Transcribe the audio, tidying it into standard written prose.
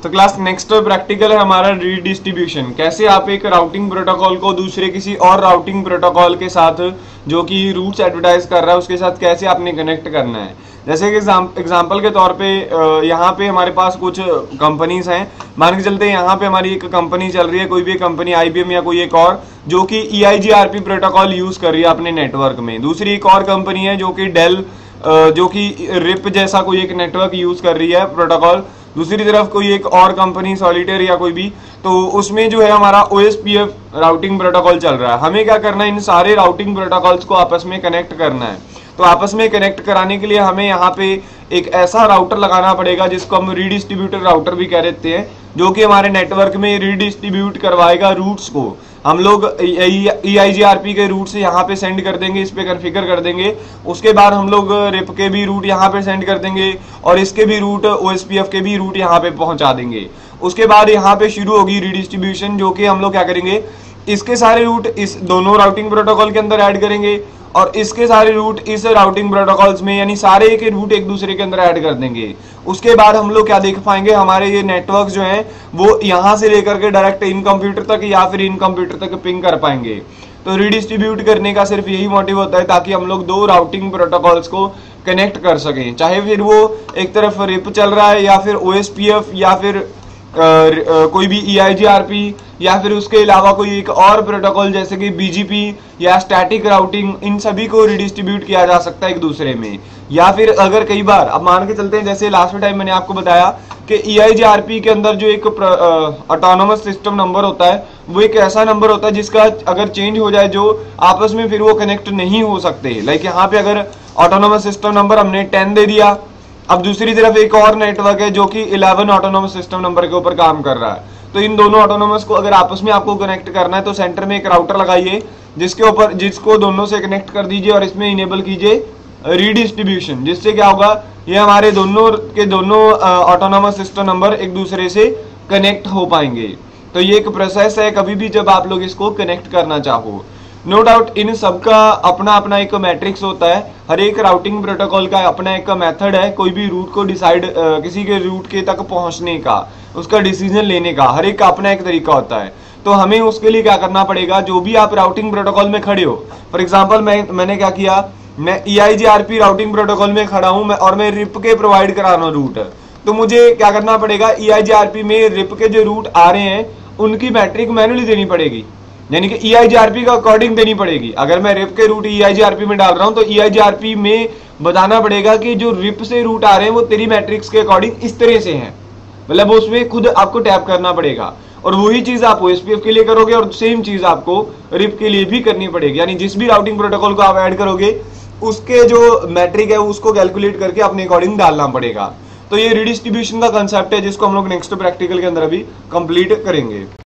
तो class next practical है हमारा रीडिस्ट्रीब्यूशन। कैसे आप एक राउटिंग प्रोटोकॉल को दूसरे किसी और राउटिंग प्रोटोकॉल के साथ जो कि रूट्स एडवर्टाइज कर रहा है उसके साथ कैसे आपने कनेक्ट करना है। जैसे कि एग्जांपल के तौर पे यहाँ पे हमारे पास कुछ कंपनीज हैं। मान के चलते हैं यहाँ पे हमारी एक कंपनी चल रही है, कोई भी कंपनी IBM या कोई एक और, जो कि EIGRP प्रोटोकॉल यूज कर रही है अपने नेटवर्क में। दूसरी एक और कंपनी है जो कि डेल जो कि रिप जैसा कोई एक नेटवर्क यूज कर रही है प्रोटोकॉल। दूसरी तरफ कोई एक और कंपनी सॉलिटेयर या कोई भी, तो उसमें जो है हमारा OSPF राउटिंग प्रोटोकॉल चल रहा है। हमें क्या करना है, इन सारे राउटिंग प्रोटोकॉल्स को आपस में कनेक्ट करना है। तो आपस में कनेक्ट कराने के लिए हमें यहाँ पे एक ऐसा राउटर लगाना पड़ेगा जिसको हम रीडिस्ट्रीब्यूटर राउटर भी कह देते हैं, जो कि हमारे नेटवर्क में रीडिस्ट्रीब्यूट करवाएगा रूट्स को। हम लोग EIGRP के रूट से यहाँ पे सेंड कर देंगे, इस पे कॉन्फ़िगर कर देंगे। उसके बाद हम लोग रिप के भी रूट यहाँ पे सेंड कर देंगे और इसके भी रूट OSPF के भी रूट यहाँ पे पहुंचा देंगे। उसके बाद यहाँ पे शुरू होगी रीडिस्ट्रीब्यूशन, जो कि हम लोग क्या करेंगे, इसके सारे रूट इस दोनों राउटिंग प्रोटोकॉल के अंदर ऐड करेंगे और इसके सारे रूट इस राउटिंग प्रोटोकॉल्स में, यानी सारे के रूट एक दूसरे के अंदर ऐड कर देंगे। उसके बाद हम लोग क्या देख पाएंगे, हमारे ये नेटवर्क जो हैं वो यहाँ से लेकर के डायरेक्ट इन कंप्यूटर तक या फिर इन कंप्यूटर तक पिंग कर पाएंगे। तो रीडिस्ट्रीब्यूट करने का सिर्फ यही मोटिव होता है ताकि हम लोग दो राउटिंग प्रोटोकॉल्स को कनेक्ट कर सकें, चाहे फिर वो एक तरफ रिप चल रहा है या फिर OSPF या फिर कोई भी EIGRP या फिर उसके अलावा कोई एक और प्रोटोकॉल जैसे कि BGP या स्टैटिक राउटिंग, इन सभी को रिडिस्ट्रीब्यूट किया जा सकता है एक दूसरे में। या फिर अगर कई बार अब मान के चलते हैं, जैसे लास्ट टाइम मैंने आपको बताया कि EIGRP के अंदर जो एक ऑटोनोमस सिस्टम नंबर होता है वो एक ऐसा नंबर होता है जिसका अगर चेंज हो जाए जो आपस में फिर वो कनेक्ट नहीं हो सकते। लाइक यहाँ पे अगर ऑटोनोमस सिस्टम नंबर हमने 10 दे दिया, अब दूसरी तरफ एक और नेटवर्क है जो कि 11 ऑटोनोमस सिस्टम नंबर के ऊपर काम कर रहा है। तो इन दोनों ऑटोनोमस को अगर आपस में आपको कनेक्ट करना है तो सेंटर में एक राउटर लगाइए जिसको दोनों से कनेक्ट कर दीजिए और इसमें इनेबल कीजिए रीडिस्ट्रीब्यूशन, जिससे क्या होगा, ये हमारे दोनों ऑटोनोमस सिस्टम नंबर एक दूसरे से कनेक्ट हो पाएंगे। तो ये एक प्रोसेस है कभी भी जब आप लोग इसको कनेक्ट करना चाहो। नो डाउट इन सबका अपना अपना एक मैट्रिक्स होता है, हर एक राउटिंग प्रोटोकॉल का अपना एक मेथड है कोई भी रूट को डिसाइड किसी के रूट के तक पहुंचने का, उसका डिसीजन लेने का, हर एक का अपना एक तरीका होता है। तो हमें उसके लिए क्या करना पड़ेगा, जो भी आप राउटिंग प्रोटोकॉल में खड़े हो, फॉर एग्जाम्पल मैंने क्या किया, मैं EIGRP राउटिंग प्रोटोकॉल में खड़ा हूं और मैं रिप के प्रोवाइड करा रहा हूं रूट, तो मुझे क्या करना पड़ेगा, EIGRP में रिप के जो रूट आ रहे हैं उनकी मैट्रिक मैन्युअली देनी पड़ेगी, यानी कि EIGRP का अकॉर्डिंग देनी पड़ेगी। अगर मैं रिप के रूट EIGRP में डाल रहा हूं तो EIGRP में बताना पड़ेगा कि जो रिप से रूट आ रहे हैं वो तेरी मैट्रिक्स के अकॉर्डिंग इस तरह से हैं, मतलब उसमें खुद आपको टैप करना पड़ेगा। और वही चीज आप OSPF के लिए करोगे और सेम चीज आपको रिप के लिए भी करनी पड़ेगी, यानी जिस भी राउटिंग प्रोटोकॉल को आप ऐड करोगे उसके जो मैट्रिक है उसको कैलकुलेट करके अपने अकॉर्डिंग डालना पड़ेगा। तो ये रीडिस्ट्रीब्यूशन का कंसेप्ट है जिसको हम लोग नेक्स्ट प्रैक्टिकल के अंदर अभी कंप्लीट करेंगे।